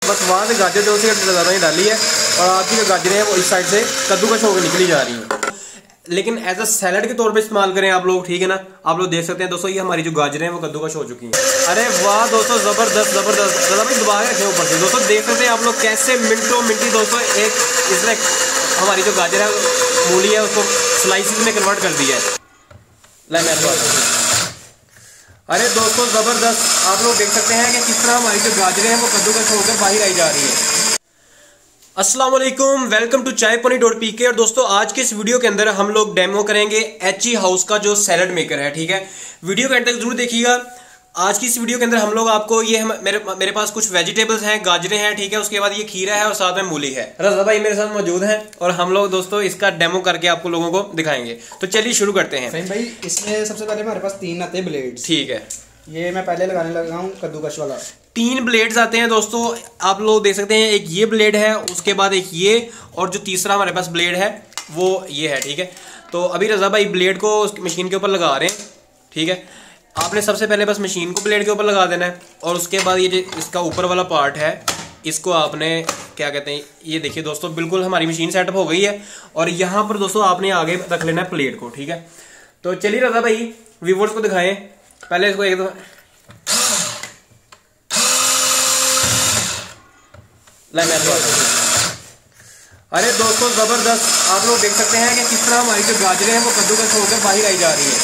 बस वहाँ से गाजर जो सी ज़्यादा डाली है और आपकी जो गाजरें हैं वो इस साइड से कद्दूकश होकर निकली जा रही हैं। लेकिन एज अ सैलड के तौर पे इस्तेमाल करें आप लोग, ठीक है ना। आप लोग देख सकते हैं दोस्तों, ये हमारी जो गाजरें हैं वो कद्दूकश हो चुकी हैं। अरे वाह दोस्तों, जबरदस्त जबरदस्त। दादा भाई दबा के रखे ऊपर से। दोस्तों देख सकते हैं आप लोग कैसे मिनटों मिनटी दोस्तों एक इसने हमारी जो गाजर है मूली है उसको स्लाइसिस में कन्वर्ट कर दिया है। अरे दोस्तों जबरदस्त, आप लोग देख सकते हैं कि किस तरह हमारी जो गाजरें हैं वो कद्दूकश होकर बाहर आई जा रही है। अस्सलाम वालेकुम, वेलकम टू चायपनी.pk। और दोस्तों आज के इस वीडियो के अंदर हम लोग डेमो करेंगे HE हाउस का जो सैलड मेकर है, ठीक है। वीडियो के अंत तक जरूर देखिएगा। आज की इस वीडियो के अंदर हम लोग आपको ये मेरे पास कुछ वेजिटेबल्स हैं, गाजरें हैं, ठीक है। उसके बाद ये खीरा है और साथ में मूली है। रजा भाई मेरे साथ मौजूद हैं और हम लोग दोस्तों इसका डेमो करके आपको लोगों को दिखाएंगे। तो चलिए शुरू करते हैं। भाई इसमें सबसे पहले हमारे पास 3 आते हैं ब्लेड्स, ठीक है। ये मैं पहले लगाने लगा हूँ कद्दूकश वाला। 3 ब्लेड्स आते हैं दोस्तों, आप लोग देख सकते हैं। एक ये ब्लेड है, उसके बाद एक ये, और जो तीसरा हमारे पास ब्लेड है वो ये है, ठीक है। तो अभी रजा भाई ब्लेड को मशीन के ऊपर लगा रहे हैं, ठीक है। आपने सबसे पहले बस मशीन को ब्लेड के ऊपर लगा देना है और उसके बाद ये जो इसका ऊपर वाला पार्ट है इसको आपने क्या कहते हैं, ये देखिए दोस्तों बिल्कुल हमारी मशीन सेटअप हो गई है। और यहाँ पर दोस्तों आपने आगे रख लेना है प्लेट को, ठीक है। तो चलिए रजा भाई व्यूअर्स को दिखाएं। पहले इसको एक दो अरे दोस्तों जबरदस्त, आप लोग देख सकते हैं कि किस तरह हमारी जो गाजरें हैं वो कद्दूकश होकर बाहर आई जा रही है।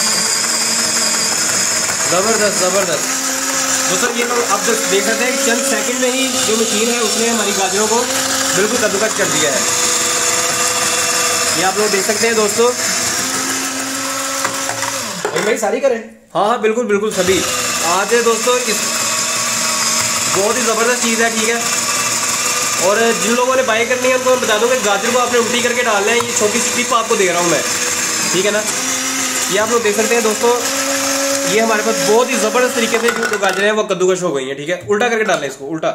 जबरदस्त जबरदस्त दोस्तों, ये लोग आप देख सकते हैं चंद सेकंड में ही जो मशीन है उसने हमारी गाजरों को बिल्कुल कद्दूकश कर दिया है। ये आप लोग देख सकते हैं दोस्तों। भाई सारी करें? हाँ बिल्कुल बिल्कुल सभी। आज दोस्तों इस बहुत ही ज़बरदस्त चीज़ है, ठीक है। और जिन लोगों ने बाय करनी है उनको मैं बता दूं कि गाजर को आपने उल्टी करके डालना है। ये छोटी सी टिप आपको दे रहा हूँ मैं, ठीक है ना। ये आप लोग देख सकते हैं दोस्तों, ये हमारे पास बहुत ही ज़बरदस्त तरीके से जो गाजरें हैं वो कद्दूकश हो गई हैं, ठीक है। उल्टा करके डालना है इसको, उल्टा।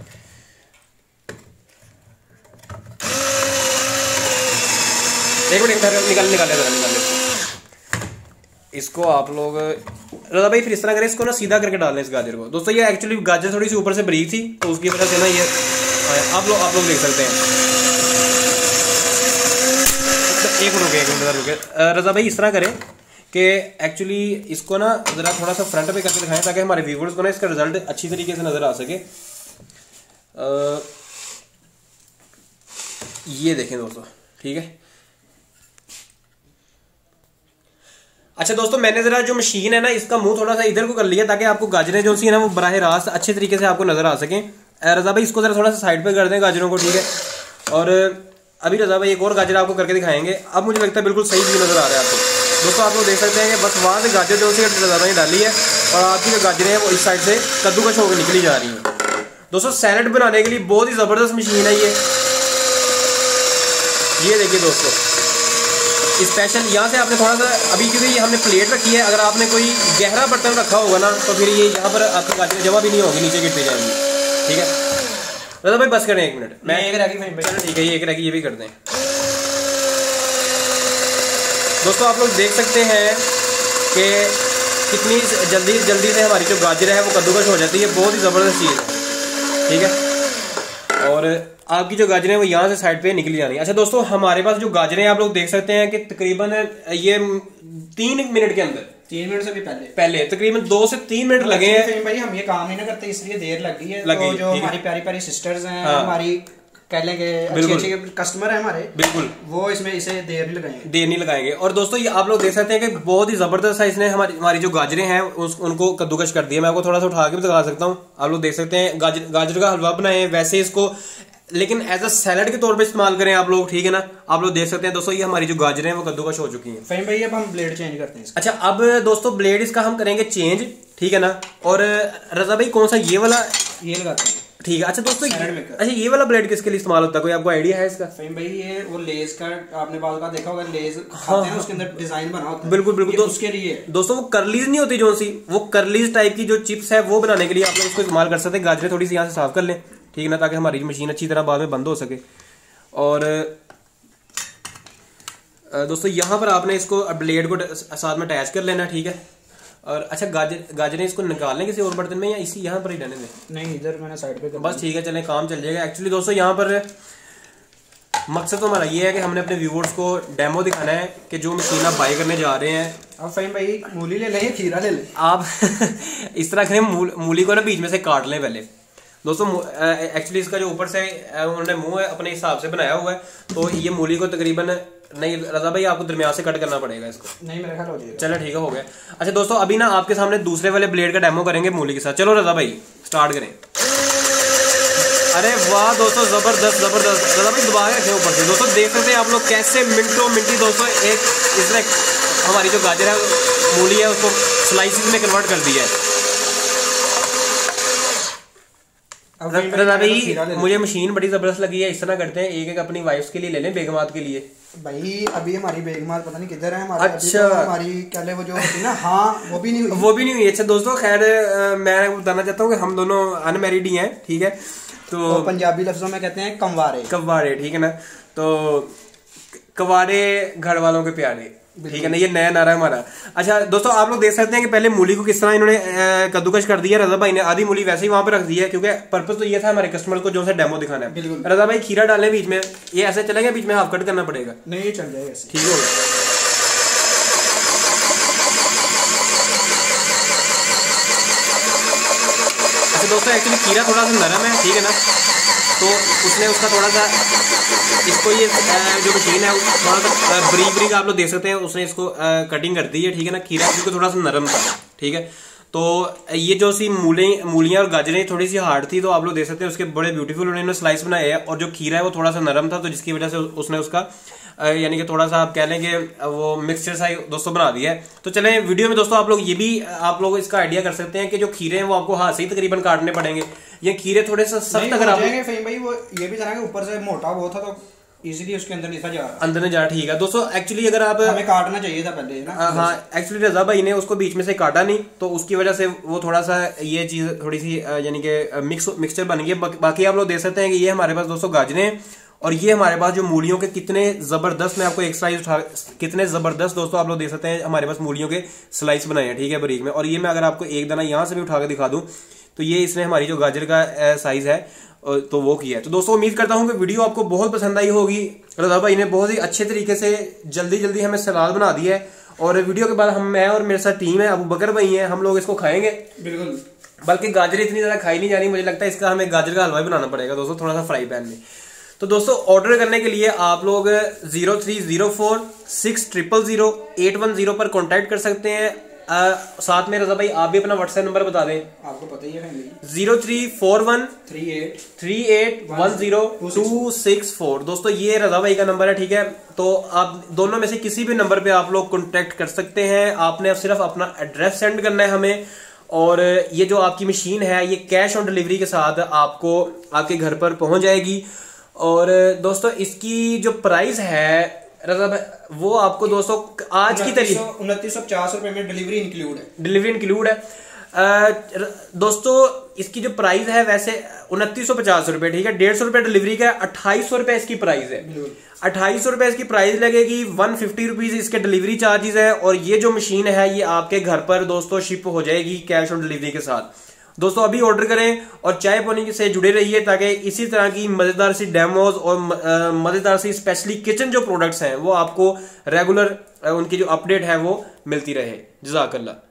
एक मिनट निकाले इसको आप लोग रजा भाई फिर इस तरह करें, इसको ना सीधा करके डालना है इस गाजर को। दोस्तों ये एक्चुअली गाजर थोड़ी सी ऊपर से बरीक थी तो उसकी वजह से ना ये आप लोग देख सकते हैं। एक मिनट रुके रजा भाई इस तरह करें कि एक्चुअली इसको ना जरा थोड़ा सा फ्रंट पे करके दिखाएं ताकि हमारे व्यूवर्स को ना इसका रिजल्ट अच्छी तरीके से नजर आ सके। ये देखें दोस्तों, ठीक है। अच्छा दोस्तों, मैंने जरा जो मशीन है ना इसका मुंह थोड़ा सा इधर को कर लिया ताकि आपको गाजरें जो सी है ना वो बराह रास्त अच्छे तरीके से आपको नजर आ सके। रजा भाई इसको जरा थोड़ा सा साइड पे कर दें गाजरों को, ठीक है। और अभी रजा भाई एक और गाजर आपको करके दिखाएंगे। अब मुझे लगता है बिल्कुल सही व्यू नजर आ रहा है आपको। दोस्तों आप लोग देख सकते हैं कि बस वहाँ से गाजर जो सी रजा भाई डाली है और आपकी जो गाजरें हैं वो इस साइड से कद्दूकश होकर निकली जा रही है। दोस्तों सैलड बनाने के लिए बहुत ही जबरदस्त मशीन है ये देखिए दोस्तों। स्पेशल यहाँ से आपने थोड़ा सा अभी क्योंकि ये हमने प्लेट रखी है, अगर आपने कोई गहरा बर्तन रखा होगा ना तो फिर ये यहाँ पर आपकी गाजरें जमा भी नहीं होगी, नीचे गिरती जाएंगी, ठीक है। दादा भाई बस करें एक मिनट, मैं एक रखी चलो ठीक है, ये एक रखी ये भी कर दें। दोस्तों आप लोग देख सकते हैं कि कितनी जल्दी से हमारी जो गाजर है वो कद्दूकश हो जाती है। बहुत ही ज़बरदस्त चीज़ है, ठीक है। और आपकी जो गाजरें हैं वो यहाँ से साइड पे निकली जानी है। अच्छा दोस्तों हमारे पास जो गाजरें हैं आप लोग देख सकते हैं कि तकरीबन ये 3 मिनट के अंदर, 3 मिनट से भी पहले तकरीबन 2 से 3 मिनट लगे हैं। भाई हम ये काम नहीं ना करते इसलिए देर लगी है। तो जो हमारी प्यारी प्यारी सिस्टर्स हैं, हमारी कह लेंगे अच्छे कस्टमर है हमारे, बिल्कुल वो इसमें इसे देर नहीं लगाएंगे। और दोस्तों ये आप लोग देख सकते हैं कि बहुत ही जबरदस्त है, इसने हमारी जो गाजरें हैं उनको कद्दूकश कर दिया। मैं आपको थोड़ा सा उठा के भी दिखा सकता हूँ। आप लोग देख सकते हैं गाजर का हलवा बनाए वैसे इसको, लेकिन एज अ सैलड के तौर पे इस्तेमाल करें आप लोग, ठीक है ना। आप लोग देख सकते हैं दोस्तों ये हमारी जो गाजरें हैं वो कद्दूकश हो चुकी हैं। फहीम भाई अब हम ब्लेड चेंज करते हैं इसका। अच्छा अब दोस्तों ब्लेड इसका हम करेंगे चेंज, ठीक है ना। और रजा भाई कौन सा ये वाला ये लगाते हैं, ठीक है। अच्छा दोस्तों अच्छा ये वाला ब्लेड किसके लिए इस्तेमाल होता है, कोई आपको आइडिया है इसका? फहीम भाई ये वो लेज का आपने बाल का देखा होगा, लेज खाते हैं उसके अंदर डिजाइन बना होता है, बिल्कुल बिल्कुल उसके लिए दोस्तों वो करलीज नहीं होती जो सी, वो करलीज टाइप की जो चिप्स है वो बनाने के लिए आप लोग उसको इस्तेमाल कर सकते हैं। गाजरें थोड़ी सी यहाँ से साफ कर लें, ठीक है ना, ताकि हमारी मशीन अच्छी तरह बाद में बंद हो सके। और दोस्तों यहाँ पर आपने इसको ब्लेड को साथ में अटैच कर लेना, ठीक है। और अच्छा गाजरें इसको निकालने किसी और बर्तन में या इसी यहाँ पर ही रहने दें? नहीं, इधर मैंने साइड पे बस ठीक है, चलें काम चल जाएगा। एक्चुअली दोस्तों यहाँ पर मकसद तो हमारा ये है कि हमने अपने व्यूअर्स को डेमो दिखाना है कि जो मशीन आप बाई करने जा रहे हैं। अब फ़हीम भाई मूली ले लें, खीरा ले लें। आप इस तरह करें, मूली को ना बीच में से काट लें पहले दोस्तों। एक्चुअली इसका जो ऊपर से उन्होंने मुंह है अपने हिसाब से बनाया हुआ है, तो ये मूली को तकरीबन, नहीं रजा भाई आपको दरमियान से कट करना पड़ेगा इसको। नहीं मेरा ख्याल हो जाएगा। चलो ठीक है, हो गया। अच्छा दोस्तों अभी ना आपके सामने दूसरे वाले ब्लेड का डेमो करेंगे मूली के साथ। चलो रजा भाई स्टार्ट करें। अरे वाह दोस्तों, जबरदस्त जबरदस्त। रजा भाई दोबारा रखें ऊपर से। दोस्तों देख सकते हैं आप लोग कैसे मिनटों मिनटी दोस्तों एक इसने हमारी जो गाजर है मूली है उसको स्लाइसिस में कन्वर्ट कर दिया है। रजा भाई मुझे मशीन बड़ी जबरदस्त लगी है। इस तरह करते हैं, एक एक अपनी वाइफ्स के लिए ले लें, बेगमात के लिए। भाई अभी हमारी बेगमात पता नहीं किधर है हमारा। अच्छा तो हमारी क्या वो जो होती ना, हाँ वो भी नहीं हुई। अच्छा दोस्तों खैर मैं बताना चाहता हूँ कि हम दोनों अनमैरिड ही हैं, ठीक है। तो पंजाबी लफ्जों में कहते हैं कव्वारे, ठीक है ना। तो कव्वारे घर वालों के प्यारे, ठीक है ना, ये नया नारा है हमारा। अच्छा दोस्तों आप लोग देख सकते हैं कि पहले मूली को किस तरह इन्होंने कद्दूकश कर दिया। रजा भाई ने आधी मूली वैसे ही वहां पे रख दी है, क्योंकि पर्पस तो ये था हमारे कस्टमर को जो सा डेमो दिखाना है। रजा भाई खीरा डालें बीच में, ये ऐसे चलेगा, बीच में हाफ कट करना पड़ेगा? नहीं चल जाएगा, ठीक होगा। अच्छा दोस्तों एक्चुअली खीरा थोड़ा सा नरम है, ठीक है ना, तो उसने उसका थोड़ा सा इसको ये जो मशीन है थोड़ा सा ब्रीक ब्रीक आप लोग देख सकते हैं, उसने इसको कटिंग कर दी है, ठीक है ना। खीरा क्योंकि थोड़ा सा नरम था, ठीक है। तो ये जो सी मूलियां और गाजरें थोड़ी सी हार्ड थी, तो आप लोग देख सकते हैं उसके बड़े ब्यूटीफुल उन्होंने स्लाइस बनाए हैं। और जो खीरा है वो थोड़ा सा नरम था, तो जिसकी वजह से उसने उसका यानी कि थोड़ा सा आप कह लें कि वो मिक्सचर सा दोस्तों बना दिया है। तो चलें वीडियो में दोस्तों आप लोग ये भी आप लोग इसका आइडिया कर सकते हैं कि जो खीरे हैं वो आपको हाथ से ही तकरीबन काटने पड़ेंगे। ये खीरे थोड़े से सख्त अगर आप भाई वो ये भी जाना ऊपर से मोटा वो था, तो इजीली उसके अंदर नहीं जा रहा, अंदर नहीं जा रहा, ठीक है दोस्तों। एक्चुअली अगर आप हमें काटना चाहिए था पहले ना, हाँ एक्चुअली रजा भाई ने उसको बीच में से काटा नहीं, तो उसकी वजह से वो थोड़ा सा ये चीज थोड़ी सी यानी कि मिक्सचर बन गई। बाकी आप लोग देख सकते हैं कि ये हमारे पास दोस्तों गाजरें और ये हमारे पास जो मूलियों के कितने जबरदस्त, मैं आपको एक स्लाइस उठा, कितने जबरदस्त दोस्तों आप लोग देख सकते हैं हमारे पास मूलियों के स्लाइस बनाए हैं, ठीक है, बारीक में। और ये मैं अगर आपको एक दाना यहाँ से भी उठा के दिखा दूं तो ये इसने हमारी जो गाजर का साइज है तो वो किया है। तो दोस्तों उम्मीद करता हूं कि वीडियो आपको बहुत पसंद आई होगी। रजा भाई ने बहुत ही अच्छे तरीके से जल्दी हमें सलाद बना दी है, और वीडियो के बाद मैं और मेरे साथ टीम है, अबू बकर भाई है, हम लोग इसको खाएंगे। बिल्कुल, बल्कि गाजर इतनी ज्यादा खाई नहीं जानी, मुझे लगता है इसका हमें गाजर का हलवा बनाना पड़ेगा दोस्तों, थोड़ा सा फ्राई पैन में। तो दोस्तों ऑर्डर करने के लिए आप लोग 030460000810 पर कॉन्टेक्ट कर सकते हैं। साथ में रजा भाई आप भी अपना व्हाट्सएप नंबर बता दें। आपको पता ही है 034138100264। दोस्तों ये रजा भाई का नंबर है, ठीक है। तो आप दोनों में से किसी भी नंबर पे आप लोग कॉन्टेक्ट कर सकते हैं। आपने सिर्फ अपना एड्रेस सेंड करना है हमें, और ये जो आपकी मशीन है ये कैश ऑन डिलीवरी के साथ आपको आपके घर पर पहुंच जाएगी। और दोस्तों इसकी जो प्राइस है रजा भाई वो आपको दोस्तों आज की तारीख 2950 रुपए में डिलीवरी इंक्लूड है। दोस्तों इसकी जो प्राइस है वैसे 2950 रुपए, ठीक है। 150 रुपए डिलीवरी का, 2800 रुपए इसकी प्राइस है। 2800 रुपए इसकी प्राइस लगेगी, 150 रुपीज इसके डिलीवरी चार्जेस है। और ये जो मशीन है ये आपके घर पर दोस्तों शिप हो जाएगी कैश ऑन डिलीवरी के साथ। दोस्तों अभी ऑर्डर करें और चाय पानी से जुड़े रहिए, ताकि इसी तरह की मजेदार सी डेमोज और मजेदार सी स्पेशली किचन जो प्रोडक्ट्स हैं वो आपको रेगुलर उनकी जो अपडेट है वो मिलती रहे। जज़ाकल्लाह।